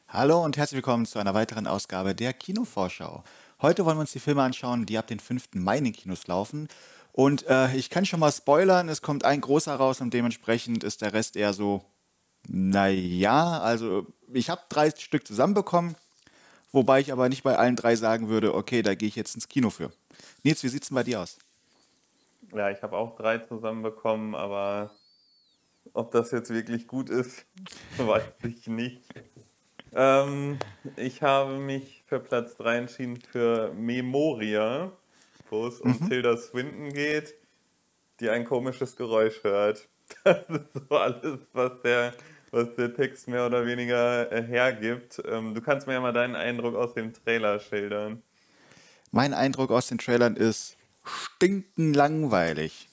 Hallo und herzlich willkommen zu einer weiteren Ausgabe der Kinovorschau. Heute wollen wir uns die Filme anschauen, die ab den 5. Mai in den Kinos laufen. Und ich kann schon mal spoilern, es kommt ein großer raus und dementsprechend ist der Rest eher so, naja, also ich habe 3 Stück zusammenbekommen, wobei ich aber nicht bei allen 3 sagen würde, okay, da gehe ich jetzt ins Kino für. Nils, wie sieht's denn bei dir aus? Ja, ich habe auch drei zusammenbekommen, aber ob das jetzt wirklich gut ist, weiß ich nicht. Ich habe mich für Platz 3 entschieden für Memoria, wo es um Mhm. Tilda Swinton geht, die ein komisches Geräusch hört. Das ist so alles, was der Text mehr oder weniger hergibt. Du kannst mir ja mal deinen Eindruck aus dem Trailer schildern. Mein Eindruck aus den Trailern ist stinkenlangweilig.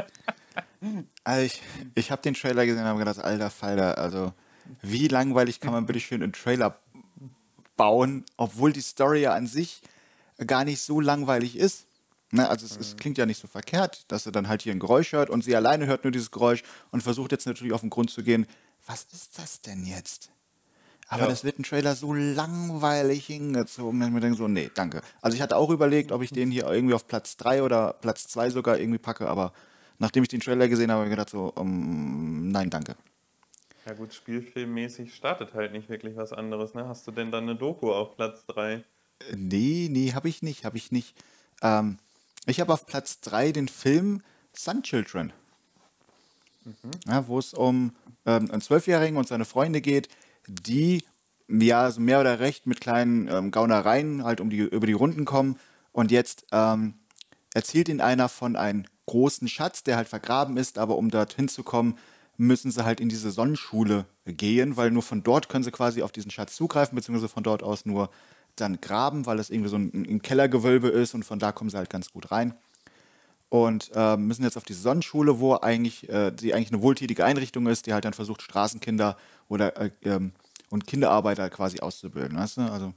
Also ich habe den Trailer gesehen und habe gedacht, alter Falter, also wie langweilig kann man bitte schön einen Trailer bauen, obwohl die Story ja an sich gar nicht so langweilig ist. Ne, also es Hm. klingt ja nicht so verkehrt, dass sie dann halt hier ein Geräusch hört und sie alleine hört nur dieses Geräusch und versucht jetzt natürlich auf den Grund zu gehen, was ist das denn jetzt? Aber Ja. das wird ein Trailer so langweilig hingezogen, dass ich mir denke so, nee, danke. Also ich hatte auch überlegt, ob ich den hier irgendwie auf Platz 3 oder Platz 2 sogar irgendwie packe, aber nachdem ich den Trailer gesehen habe, habe ich gedacht so, nein, danke. Ja gut, spielfilmmäßig startet halt nicht wirklich was anderes, ne? Hast du denn dann eine Doku auf Platz 3? Nee, habe ich nicht. Ähm, Ich habe auf Platz 3 den Film Sun Children, Mhm. ja, wo es um einen Zwölfjährigen und seine Freunde geht, die ja so mehr oder recht mit kleinen Gaunereien halt über die Runden kommen. Und jetzt erzählt ihnen einer von einem großen Schatz, der halt vergraben ist, aber um dorthin zu kommen, müssen sie halt in diese Sonnenschule gehen, weil nur von dort können sie quasi auf diesen Schatz zugreifen, beziehungsweise von dort aus nur dann graben, weil das irgendwie so ein Kellergewölbe ist und von da kommen sie halt ganz gut rein und müssen jetzt auf diese Sonnenschule, wo die eigentlich eine wohltätige Einrichtung ist, die halt dann versucht, Straßenkinder oder und Kinderarbeiter quasi auszubilden. Weißt du? Also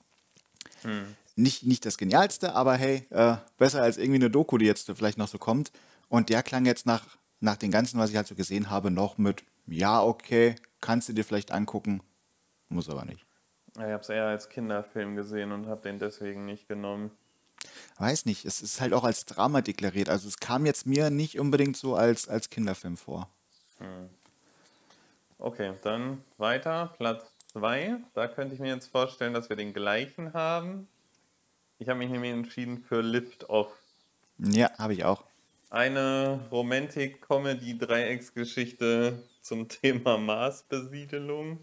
Hm. nicht das Genialste, aber hey, besser als irgendwie eine Doku, die jetzt vielleicht noch so kommt. Und der klang jetzt nach dem Ganzen, was ich halt so gesehen habe, noch mit, ja, okay, kannst du dir vielleicht angucken, muss aber nicht. Ja, ich habe es eher als Kinderfilm gesehen und habe den deswegen nicht genommen. Weiß nicht, es ist halt auch als Drama deklariert. Also es kam jetzt mir nicht unbedingt so als Kinderfilm vor. Hm. Okay, dann weiter. Platz 2. Da könnte ich mir jetzt vorstellen, dass wir den gleichen haben. Ich habe mich nämlich entschieden für Lift Off. Ja, habe ich auch. Eine Romantik-Comedy-Dreiecksgeschichte zum Thema Marsbesiedelung.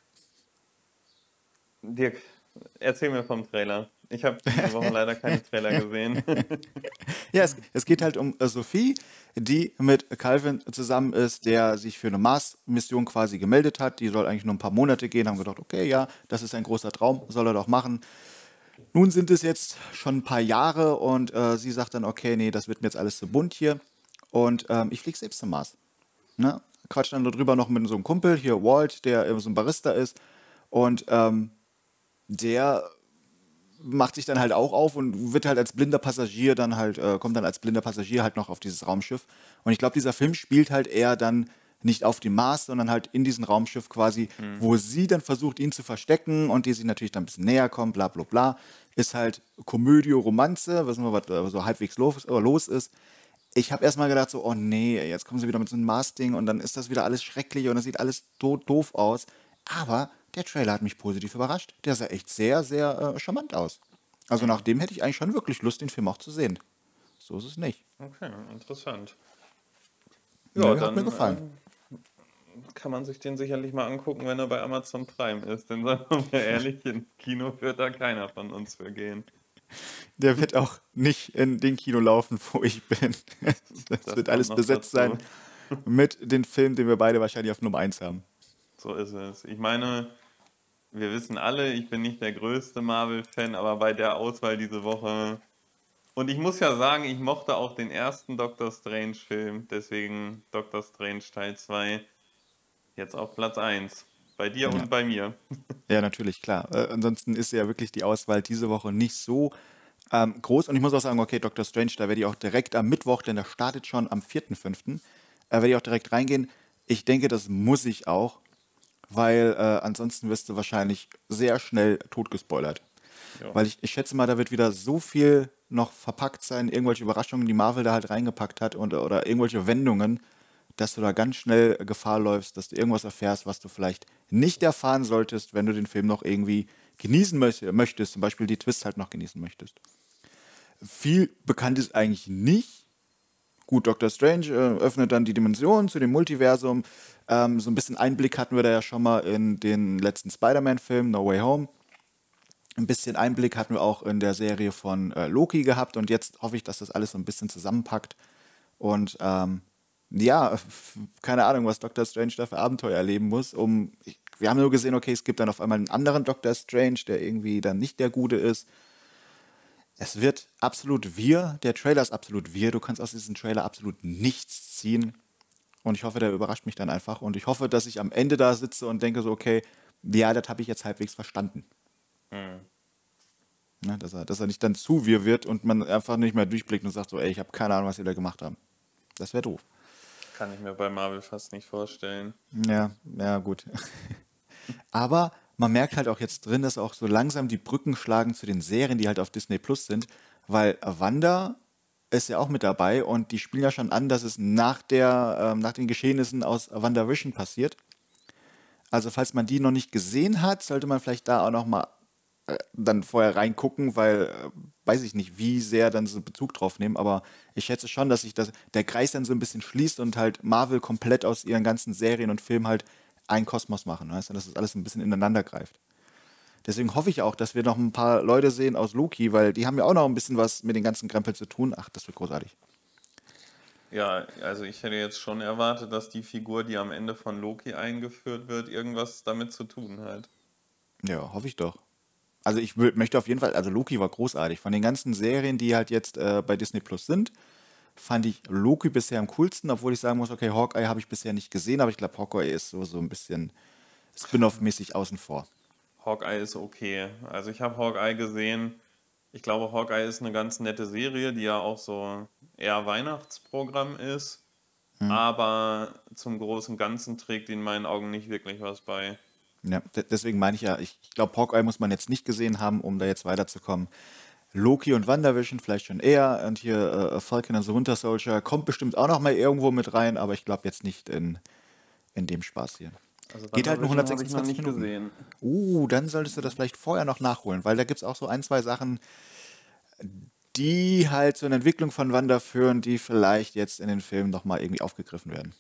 Dirk, erzähl mir vom Trailer. Ich habe diese Woche leider keine Trailer gesehen. Ja, es geht halt um Sophie, die mit Calvin zusammen ist, der sich für eine Mars-Mission quasi gemeldet hat. Die soll eigentlich nur ein paar Monate gehen. Haben gedacht, okay, ja, das ist ein großer Traum, soll er doch machen. Nun sind es jetzt schon ein paar Jahre und sie sagt dann, okay, nee, das wird mir jetzt alles zu bunt hier. Und ich fliege selbst zum Mars. Ne? Quatsch dann darüber noch mit so einem Kumpel, hier Walt, der so ein Barista ist. Und der macht sich dann halt auch auf und wird halt als blinder Passagier dann halt, kommt dann als blinder Passagier halt noch auf dieses Raumschiff. Und ich glaube, dieser Film spielt halt eher dann nicht auf dem Mars, sondern halt in diesem Raumschiff quasi, Hm. wo sie dann versucht, ihn zu verstecken und die sich natürlich dann ein bisschen näher kommt, bla bla bla. Ist halt Komödie, Romanze, wissen wir, was so halbwegs los ist. Ich habe erstmal gedacht so, oh nee, jetzt kommen sie wieder mit so einem Mars-Ding und dann ist das wieder alles schrecklich und das sieht alles doof aus. Aber der Trailer hat mich positiv überrascht. Der sah echt sehr, sehr charmant aus. Also nach Hm. dem hätte ich eigentlich schon wirklich Lust, den Film auch zu sehen. So ist es nicht. Okay, interessant. Ja, Nö, hat mir dann gefallen. kann man sich den sicherlich mal angucken, wenn er bei Amazon Prime ist. Denn sagen wir mal ehrlich, ins Kino wird da keiner von uns für gehen. Der wird auch nicht in den Kino laufen, wo ich bin. Das Das wird kommt alles noch besetzt sein dazu. mit den Filmen, den wir beide wahrscheinlich auf Nummer eins haben. So ist es. Ich meine, wir wissen alle, ich bin nicht der größte Marvel-Fan, aber bei der Auswahl diese Woche. Und ich muss ja sagen, ich mochte auch den ersten Doctor Strange-Film, deswegen Doctor Strange Teil 2 jetzt auf Platz eins. Bei dir Ja, und bei mir. ja natürlich, klar. Ansonsten ist ja wirklich die Auswahl diese Woche nicht so groß. Und ich muss auch sagen, okay, Doctor Strange, da werde ich auch direkt am Mittwoch, denn das startet schon am 4.5., werde ich auch direkt reingehen. Ich denke, das muss ich auch. weil ansonsten wirst du wahrscheinlich sehr schnell totgespoilert. Ja. Weil ich schätze mal, da wird wieder so viel noch verpackt sein, irgendwelche Überraschungen, die Marvel da halt reingepackt hat oder irgendwelche Wendungen, dass du da ganz schnell Gefahr läufst, dass du irgendwas erfährst, was du vielleicht nicht erfahren solltest, wenn du den Film noch irgendwie genießen möchtest, zum Beispiel die Twist halt noch genießen möchtest. Viel bekannt ist eigentlich nicht. Gut, Doctor Strange öffnet dann die Dimension zu dem Multiversum. So ein bisschen Einblick hatten wir da ja schon mal in den letzten Spider-Man-Film, No Way Home. Ein bisschen Einblick hatten wir auch in der Serie von Loki gehabt und jetzt hoffe ich, dass das alles so ein bisschen zusammenpackt. Und ja, keine Ahnung, was Doctor Strange da für Abenteuer erleben muss. Wir haben nur gesehen, okay, es gibt dann auf einmal einen anderen Doctor Strange, der irgendwie dann nicht der Gute ist. Es wird absolut wir, der Trailer ist absolut wir, du kannst aus diesem Trailer absolut nichts ziehen. Und ich hoffe, der überrascht mich dann einfach. Und ich hoffe, dass ich am Ende da sitze und denke so, okay, ja, das habe ich jetzt halbwegs verstanden. Ne, dass er nicht dann zu wir wird und man einfach nicht mehr durchblickt und sagt so, ey, ich habe keine Ahnung, was sie da gemacht haben. Das wäre doof. Kann ich mir bei Marvel fast nicht vorstellen. Ja, ja, gut. Aber man merkt halt auch jetzt drin, dass auch so langsam die Brücken schlagen zu den Serien, die halt auf Disney Plus sind, weil Wanda ist ja auch mit dabei und die spielen ja schon an, dass es nach den Geschehnissen aus WandaVision passiert. Also falls man die noch nicht gesehen hat, sollte man vielleicht da auch noch mal dann vorher reingucken, weil weiß ich nicht, wie sehr dann so Bezug drauf nehmen, aber ich schätze schon, dass sich der Kreis dann so ein bisschen schließt und halt Marvel komplett aus ihren ganzen Serien und Filmen halt einen Kosmos machen, weißt du, dass das alles ein bisschen ineinander greift. Deswegen hoffe ich auch, dass wir noch ein paar Leute sehen aus Loki, weil die haben ja auch noch ein bisschen was mit den ganzen Krempel zu tun. Ach, das wird großartig. Ja, also ich hätte jetzt schon erwartet, dass die Figur, die am Ende von Loki eingeführt wird, irgendwas damit zu tun hat. Ja, hoffe ich doch. Also möchte auf jeden Fall, also Loki war großartig. Von den ganzen Serien, die halt jetzt bei Disney Plus sind, fand ich Loki bisher am coolsten, obwohl ich sagen muss, okay, Hawkeye habe ich bisher nicht gesehen, aber ich glaube, Hawkeye ist so ein bisschen Spin-off-mäßig außen vor. Hawkeye ist okay. Also ich habe Hawkeye gesehen. Ich glaube, Hawkeye ist eine ganz nette Serie, die ja auch so eher Weihnachtsprogramm ist. Aber zum großen Ganzen trägt in meinen Augen nicht wirklich was bei. Ja, deswegen meine ich ja, ich glaube, Hawkeye muss man jetzt nicht gesehen haben, um da jetzt weiterzukommen. Loki und WandaVision vielleicht schon eher und hier Falcon and the Winter Soldier kommt bestimmt auch noch mal irgendwo mit rein, aber ich glaube jetzt nicht in dem Spaß hier. Also Geht halt nur WandaVision habe ich noch 126 nicht Minuten. gesehen. Dann solltest du das vielleicht vorher noch nachholen, weil da gibt es auch so ein, zwei Sachen, die halt zu einer Entwicklung von Wanda führen, die vielleicht jetzt in den Filmen noch mal irgendwie aufgegriffen werden.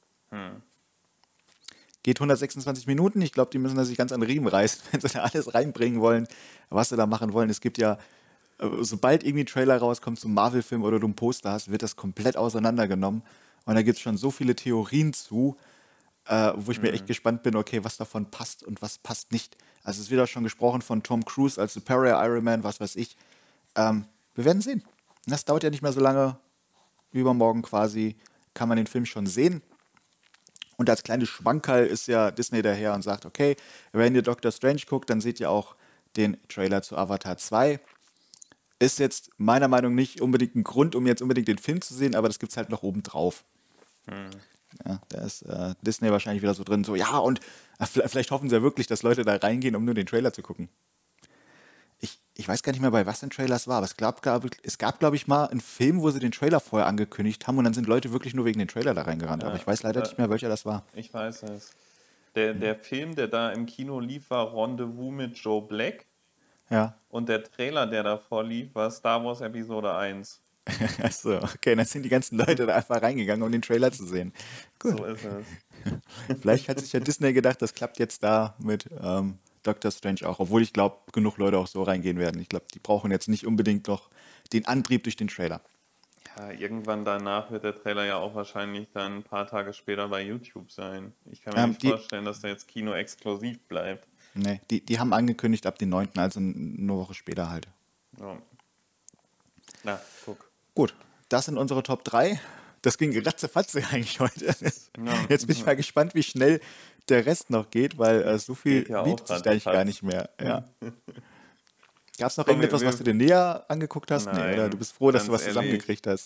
Geht 126 Minuten. Ich glaube, die müssen da sich ganz an den Riemen reißen, wenn sie da alles reinbringen wollen, was sie da machen wollen. Es gibt ja, sobald irgendwie ein Trailer rauskommt zum Marvel-Film oder du ein Poster hast, wird das komplett auseinandergenommen. Und da gibt es schon so viele Theorien zu, wo ich mir echt gespannt bin, okay, was davon passt und was passt nicht. Also es wird auch schon gesprochen von Tom Cruise als Superior Iron Man, was weiß ich. Wir werden sehen. Das dauert ja nicht mehr so lange. Übermorgen quasi kann man den Film schon sehen. Und als kleines Schmankerl ist ja Disney daher und sagt, okay, wenn ihr Doctor Strange guckt, dann seht ihr auch den Trailer zu Avatar 2. Ist jetzt meiner Meinung nach nicht unbedingt ein Grund, um jetzt unbedingt den Film zu sehen, aber das gibt es halt noch oben drauf. Ja, da ist Disney wahrscheinlich wieder so drin, so ja, und vielleicht hoffen sie ja wirklich, dass Leute da reingehen, um nur den Trailer zu gucken. Ich weiß gar nicht mehr, bei was ein Trailer es war, aber es gab, glaube ich, mal einen Film, wo sie den Trailer vorher angekündigt haben und dann sind Leute wirklich nur wegen den Trailer da reingerannt. Aber ich weiß leider nicht mehr, welcher das war. Ich weiß es. Der Film, der da im Kino lief, war Rendezvous mit Joe Black. Ja. Und der Trailer, der davor lief, war Star Wars Episode 1. Achso, okay, dann sind die ganzen Leute da einfach reingegangen, um den Trailer zu sehen. Gut. So ist es. Vielleicht hat sich ja Disney gedacht, das klappt jetzt da mit Doctor Strange auch, obwohl ich glaube, genug Leute auch so reingehen werden. Ich glaube, die brauchen jetzt nicht unbedingt noch den Antrieb durch den Trailer. Ja, irgendwann danach wird der Trailer ja auch wahrscheinlich dann ein paar Tage später bei YouTube sein. Ich kann mir nicht vorstellen, dass der jetzt Kino-exklusiv bleibt. Nee, die haben angekündigt ab den 9., also eine Woche später halt. Ja. Na, guck. Gut, das sind unsere Top 3. Das ging ratzefatze eigentlich heute. Jetzt bin ich mal gespannt, wie schnell der Rest noch geht, weil so viel bietet sich da eigentlich gar nicht mehr. Ja. Gab es noch irgendetwas, was du dir näher angeguckt hast? Nein, Nee, oder? Du bist froh, dass du was ganz zusammengekriegt hast.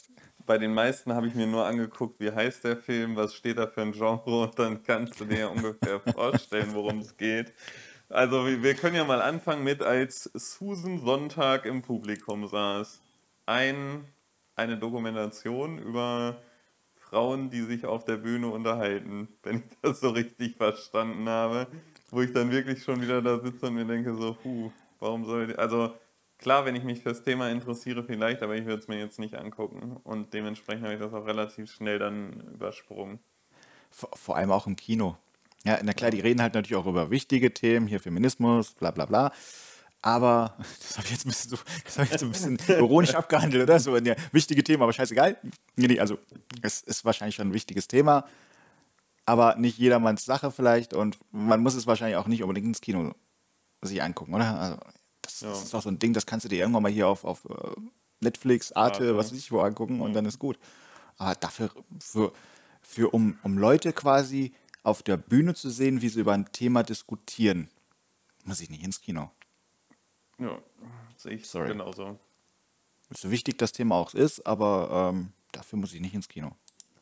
bei den meisten habe ich mir nur angeguckt, wie heißt der Film, was steht da für ein Genre und dann kannst du dir ja ungefähr vorstellen, worum es geht. Also wir können ja mal anfangen mit, als Susan Sonntag im Publikum saß. Eine Dokumentation über Frauen, die sich auf der Bühne unterhalten, wenn ich das so richtig verstanden habe. Wo ich dann wirklich schon wieder da sitze und mir denke so, warum soll ich... Also klar, wenn ich mich fürs Thema interessiere vielleicht, aber ich würde es mir jetzt nicht angucken. Und dementsprechend habe ich das auch relativ schnell dann übersprungen. Vor allem auch im Kino. Ja, na klar, Ja. die reden halt natürlich auch über wichtige Themen, hier Feminismus, bla bla bla. Aber das habe ich jetzt ein bisschen, das hab ich jetzt ein bisschen ironisch abgehandelt, oder? So, ja, wichtige Themen, aber scheißegal. Nee, also es ist wahrscheinlich schon ein wichtiges Thema, aber nicht jedermanns Sache vielleicht und man muss es wahrscheinlich auch nicht unbedingt ins Kino sich angucken, oder? Also das Ja, ist auch so ein Ding, das kannst du dir irgendwann mal hier auf Netflix, Arte, was warte. weiß ich wo angucken und Ja. dann ist gut. Aber dafür, um Leute quasi auf der Bühne zu sehen, wie sie über ein Thema diskutieren, muss ich nicht ins Kino. Ja, sehe ich Sorry. genauso. So wichtig das Thema auch ist, aber dafür muss ich nicht ins Kino.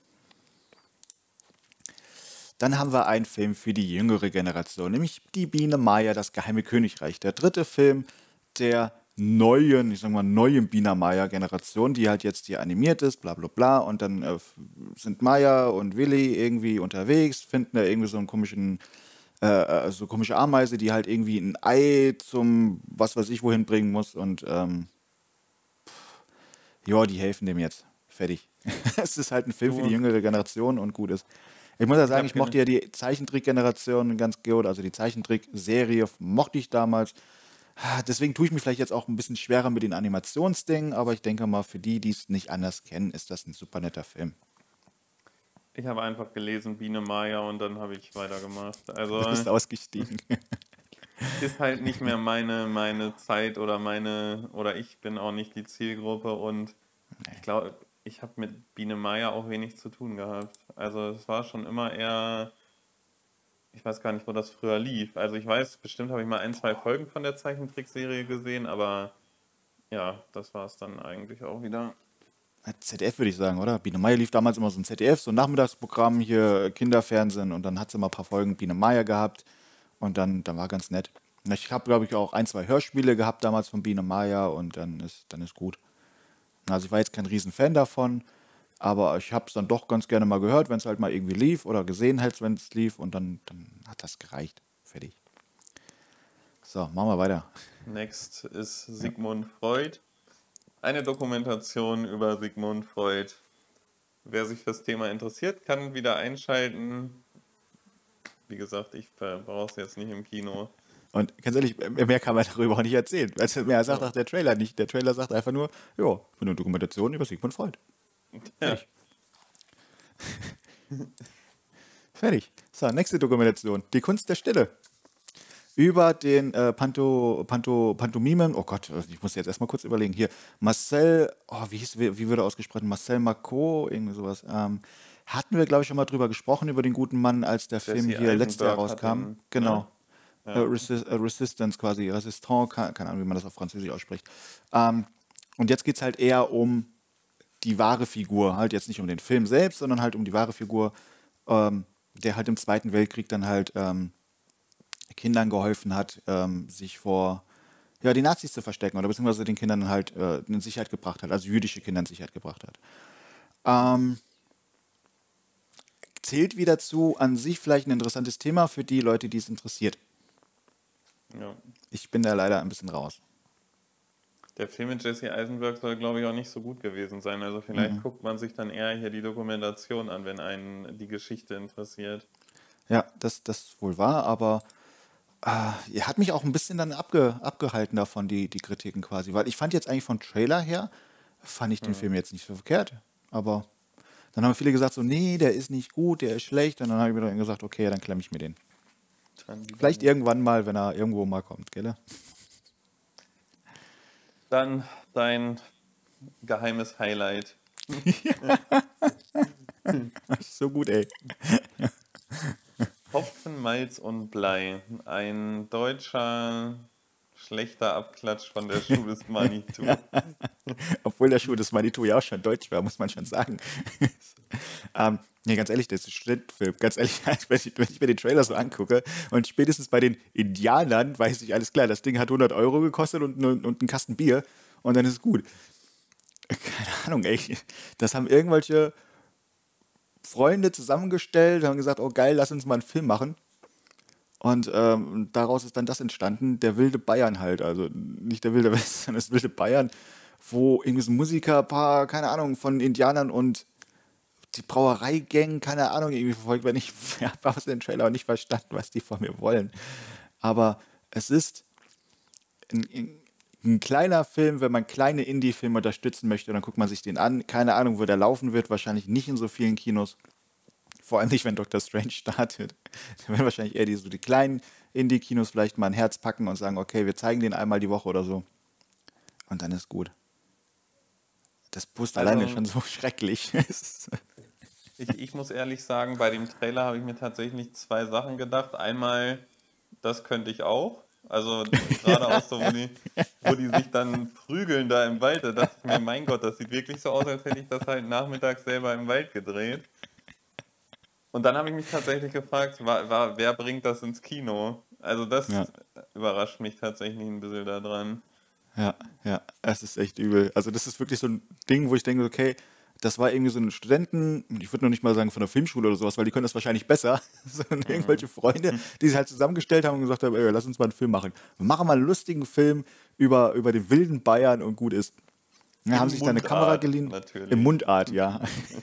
Dann haben wir einen Film für die jüngere Generation, nämlich Die Biene Maya, das geheime Königreich. Der dritte Film der neuen, ich sag mal, neuen Biene Maya-Generation, die halt jetzt hier animiert ist, bla bla bla. Und dann sind Maya und Willi irgendwie unterwegs, finden da irgendwie so einen komischen, so komische Ameise, die halt irgendwie ein Ei zum was weiß ich wohin bringen muss. Und ja, die helfen dem jetzt. Fertig. Es ist halt ein Film für die Du, jüngere Generation und gut ist. Ich muss ja ich sagen, habe ich mochte ja die Zeichentrick-Generation ganz gut, also die Zeichentrick-Serie mochte ich damals. Deswegen tue ich mich vielleicht jetzt auch ein bisschen schwerer mit den Animationsdingen, aber ich denke mal, für die, die es nicht anders kennen, ist das ein super netter Film. ich habe einfach gelesen Biene Maya und dann habe ich weitergemacht. Du Also bist ausgestiegen. ist halt nicht mehr meine Zeit oder ich bin auch nicht die Zielgruppe und ich glaube, ich habe mit Biene Maya auch wenig zu tun gehabt. Also es war schon immer eher, ich weiß gar nicht, wo das früher lief. Also ich weiß, bestimmt habe ich mal ein, zwei Folgen von der Zeichentrickserie gesehen, aber ja, das war es dann eigentlich auch wieder. ZDF würde ich sagen, oder? Biene Maya lief damals immer so ein ZDF, so ein Nachmittagsprogramm hier, Kinderfernsehen und dann hat sie mal ein paar Folgen Biene Maya gehabt und dann war ganz nett. Ich habe, glaube ich, auch ein, zwei Hörspiele gehabt damals von Biene Maya und dann ist gut. Also ich war jetzt kein Riesenfan davon, aber ich habe es dann doch ganz gerne mal gehört, wenn es halt mal irgendwie lief oder gesehen halt, wenn es lief und dann hat das gereicht. Fertig. So, machen wir weiter. Next ist Ja. Sigmund Freud. Eine Dokumentation über Sigmund Freud. Wer sich fürs Thema interessiert, kann wieder einschalten. Wie gesagt, ich brauche es jetzt nicht im Kino. Und ganz ehrlich, mehr kann man darüber auch nicht erzählen. Also mehr sagt Ja. auch der Trailer nicht. Der Trailer sagt einfach nur, ja, eine Dokumentation über Sigmund Freud. Ja. Fertig. Fertig. So, nächste Dokumentation. Die Kunst der Stille. Über den Pantomimen, oh Gott, ich muss jetzt erstmal kurz überlegen. Hier, Marcel, wie würde er ausgesprochen? Marcel Marceau, irgendwie sowas. Hatten wir, glaube ich, schon mal drüber gesprochen, über den guten Mann, als der Film Jesse hier letztes Jahr Eisenberg hat rauskam. den, ne? Genau. Ja. Resistance quasi, Resistant, keine Ahnung, wie man das auf Französisch ausspricht. Ähm, und jetzt geht es halt eher um die wahre Figur, halt jetzt nicht um den Film selbst, sondern halt um die wahre Figur, der halt im Zweiten Weltkrieg dann halt Kindern geholfen hat, sich vor die Nazis zu verstecken oder beziehungsweise den Kindern halt in Sicherheit gebracht hat, also jüdische Kinder in Sicherheit gebracht hat. Ähm, Zählt wieder zu an sich vielleicht ein interessantes Thema für die Leute, die es interessiert. Ja. Ich bin da leider ein bisschen raus. Der Film mit Jesse Eisenberg soll, glaube ich, auch nicht so gut gewesen sein. Also vielleicht Mhm. guckt man sich dann eher hier die Dokumentation an, wenn einen die Geschichte interessiert. Ja, das wohl war, aber er hat mich auch ein bisschen dann abgehalten davon, die Kritiken quasi, weil ich fand jetzt eigentlich vom Trailer her, fand ich den Hm. Film jetzt nicht so verkehrt, aber dann haben viele gesagt so, nee, der ist nicht gut, der ist schlecht und dann habe ich mir dann gesagt, okay, dann klemme ich mir den. Dann lieber Vielleicht nicht. irgendwann mal, wenn er irgendwo mal kommt, gell? Dann dein geheimes Highlight. So gut, ey. Hopfen, Malz und Blei. Ein deutscher schlechter Abklatsch von der Schuh des Manitou. Obwohl der Schuh des Manitou ja auch schon deutsch war, muss man schon sagen. Nee, ganz ehrlich, das ist ein Studentenfilm. Ganz ehrlich, wenn ich mir den Trailer so angucke und spätestens bei den Indianern weiß ich, alles klar, das Ding hat 100 € gekostet und einen Kasten Bier und dann ist es gut. Keine Ahnung, ey. Das haben irgendwelche Freunde zusammengestellt, haben gesagt, oh geil, lass uns mal einen Film machen. Und daraus ist dann das entstanden, der wilde Bayern halt. Also nicht der wilde Westen, sondern das wilde Bayern, wo irgendwie so ein Musikerpaar, keine Ahnung, von Indianern und die Brauereigang, keine Ahnung, irgendwie verfolgt werden. Ich habe aus dem Trailer auch nicht verstanden, was die von mir wollen. Aber es ist ein kleiner Film, wenn man kleine Indie-Filme unterstützen möchte, dann guckt man sich den an. Keine Ahnung, wo der laufen wird, wahrscheinlich nicht in so vielen Kinos. Vor allem nicht, wenn Doctor Strange startet. Dann werden wahrscheinlich eher die kleinen Indie-Kinos vielleicht mal ein Herz packen und sagen, okay, wir zeigen den einmal die Woche oder so. Und dann ist gut. Das Poster alleine ist Also schon so schrecklich. ich muss ehrlich sagen, bei dem Trailer habe ich mir tatsächlich zwei Sachen gedacht. Einmal, das könnte ich auch. Also gerade auch so, wo die sich dann prügeln da im Wald. Da dachte ich mir, mein Gott, das sieht wirklich so aus, als hätte ich das halt nachmittags selber im Wald gedreht. Und dann habe ich mich tatsächlich gefragt, wer bringt das ins Kino? Also das Ja, überrascht mich tatsächlich ein bisschen daran. ja, ja, es ist echt übel. Also das ist wirklich so ein Ding, wo ich denke, okay, das war irgendwie so ein Studenten, ich würde noch nicht mal sagen von der Filmschule oder sowas, weil die können das wahrscheinlich besser, sondern Mhm. irgendwelche Freunde, die sich halt zusammengestellt haben und gesagt haben, ey, lass uns mal einen Film machen. Wir machen mal einen lustigen Film über den wilden Bayern und gut ist. Ja, haben In sich da eine Kamera Mundart geliehen, im natürlich. Mundart, ja.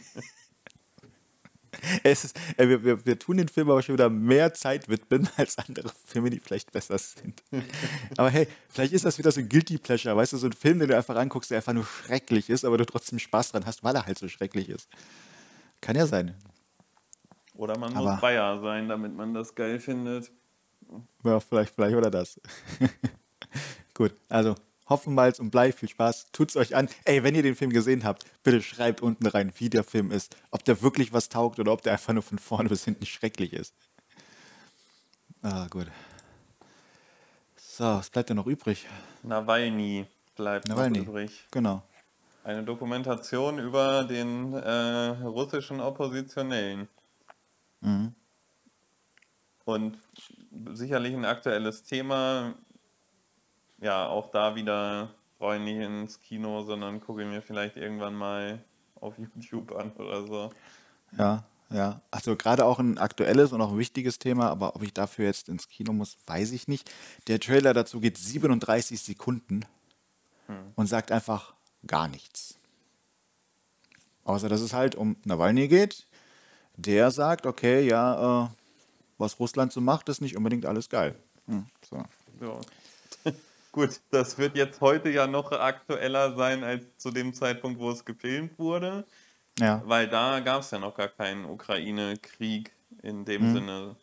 Wir tun den Film aber schon wieder mehr Zeit widmen als andere Filme, die vielleicht besser sind. Aber hey, vielleicht ist das wieder so ein Guilty Pleasure, weißt du, so ein Film, den du einfach anguckst, der einfach nur schrecklich ist, aber du trotzdem Spaß dran hast, weil er halt so schrecklich ist. Kann ja sein. Oder man muss Aber Bayer sein, damit man das geil findet. ja, vielleicht oder das. Gut, also Hoffenmalz und Blei, viel Spaß, tut's euch an. Ey, wenn ihr den Film gesehen habt, bitte schreibt unten rein, wie der Film ist. Ob der wirklich was taugt oder ob der einfach nur von vorne bis hinten schrecklich ist. Ah, gut. So, was bleibt denn noch übrig? Nawalny bleibt noch Nawalny. übrig. Genau. Eine Dokumentation über den russischen Oppositionellen. Mhm. Und sicherlich ein aktuelles Thema. Ja, auch da wieder brauche ich nicht ins Kino, sondern gucke mir vielleicht irgendwann mal auf YouTube an oder so. Ja, ja. Also gerade auch ein aktuelles und auch ein wichtiges Thema, aber ob ich dafür jetzt ins Kino muss, weiß ich nicht. Der Trailer dazu geht 37 Sekunden Hm. und sagt einfach gar nichts. Außer dass es halt um Nawalny geht. Der sagt, okay, ja, was Russland so macht, ist nicht unbedingt alles geil. So. Ja. Gut, das wird jetzt heute ja noch aktueller sein als zu dem Zeitpunkt, wo es gefilmt wurde, Ja. weil da gab es ja noch gar keinen Ukraine-Krieg in dem Hm. Sinne.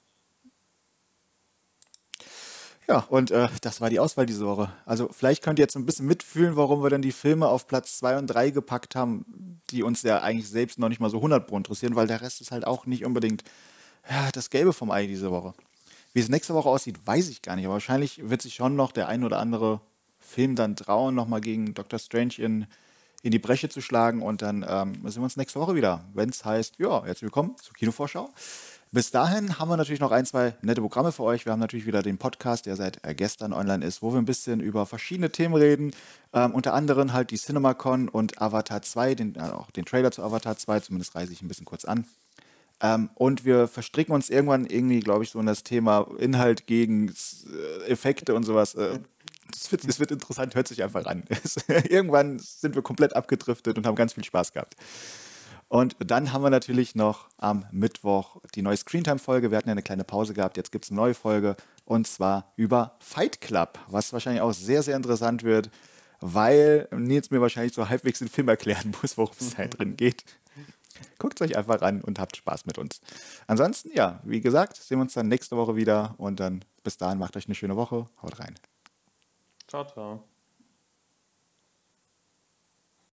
Ja, und das war die Auswahl diese Woche. Also vielleicht könnt ihr jetzt ein bisschen mitfühlen, warum wir dann die Filme auf Platz 2 und 3 gepackt haben, die uns ja eigentlich selbst noch nicht mal so 100 Pro interessieren, weil der Rest ist halt auch nicht unbedingt ja, das Gelbe vom Ei diese Woche. Wie es nächste Woche aussieht, weiß ich gar nicht, aber wahrscheinlich wird sich schon noch der ein oder andere Film dann trauen, nochmal gegen Doctor Strange in die Bresche zu schlagen und dann sehen wir uns nächste Woche wieder, wenn es heißt, ja, herzlich willkommen zur Kinovorschau. Bis dahin haben wir natürlich noch ein, zwei nette Programme für euch. Wir haben natürlich wieder den Podcast, der seit gestern online ist, wo wir ein bisschen über verschiedene Themen reden. Unter anderem halt die CinemaCon und Avatar 2, auch den Trailer zu Avatar 2, zumindest reise ich ein bisschen kurz an. Und wir verstricken uns irgendwann irgendwie, glaube ich, so in das Thema Inhalt gegen Effekte und sowas. Es wird interessant, hört sich einfach an. Irgendwann sind wir komplett abgedriftet und haben ganz viel Spaß gehabt. Und dann haben wir natürlich noch am Mittwoch die neue Screentime-Folge. Wir hatten ja eine kleine Pause gehabt, jetzt gibt es eine neue Folge. Und zwar über Fight Club, was wahrscheinlich auch sehr, sehr interessant wird, weil Nils mir wahrscheinlich so halbwegs den Film erklären muss, worum es da drin geht. Guckt es euch einfach an und habt Spaß mit uns. Ansonsten, ja, wie gesagt, sehen wir uns dann nächste Woche wieder. Und dann bis dahin macht euch eine schöne Woche. Haut rein. Ciao, ciao.